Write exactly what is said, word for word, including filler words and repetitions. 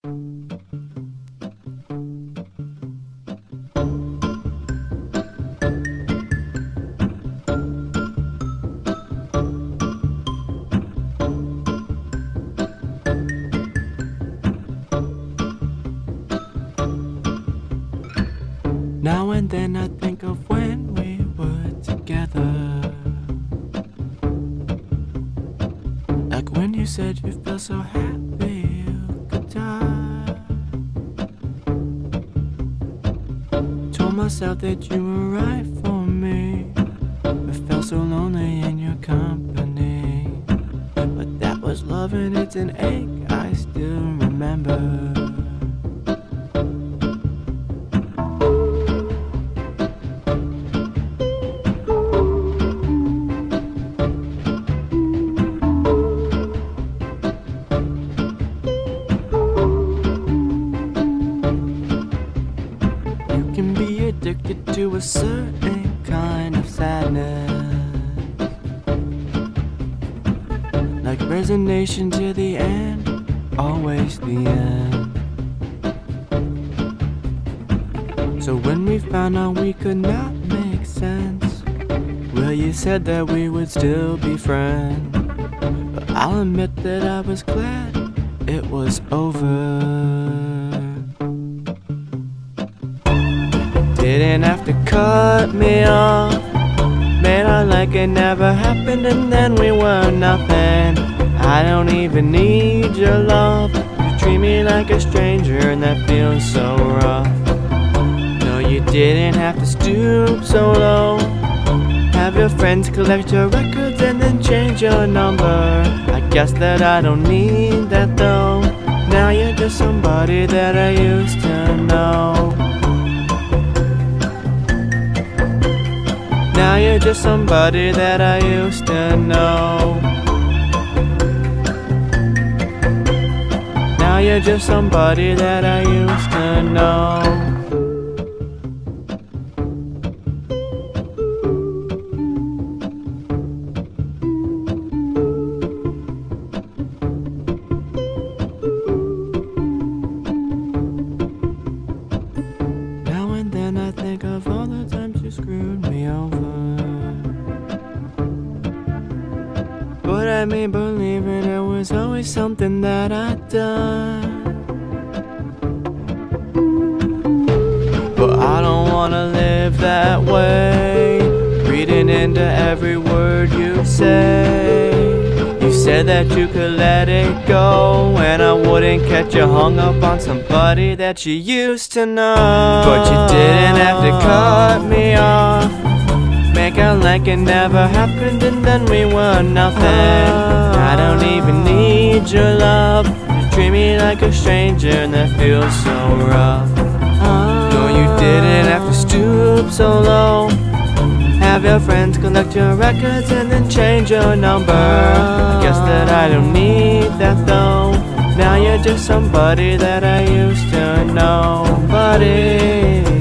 Now and then I think of when we were together, like when you said you felt so happy you could die. Told myself that you were right for me, but felt so lonely in your company. But that was love and it's an ache I still remember. Can be addicted to a certain kind of sadness, like resignation to the end, always the end. So when we found out we could not make sense, well, you said that we would still be friends. But I'll admit that I was glad it was over. Didn't have to cut me off, made out like it never happened, and then we were nothing. I don't even need your love, you treat me like a stranger and that feels so rough. No, you didn't have to stoop so low, have your friends collect your records and then change your number. I guess that I don't need that though, now you're just somebody that I used to know. Now you're just somebody that I used to know. Now you're just somebody that I used to know. Now and then I think of all the times you screwed me over, but I made believing there was always something that I'd done. But I don't wanna live that way, reading into every word you say. You said that you could let it go, and I wouldn't catch you hung up on somebody that you used to know. But you didn't have to cut me off, make out like it never happened, and then we were nothing. I don't even need your love, you treat me like a stranger and that feels so rough. No, you didn't have to stoop so low, have your friends collect your records and then change your number. I guess that I don't need that though, now you're just somebody that I used to know. Buddy,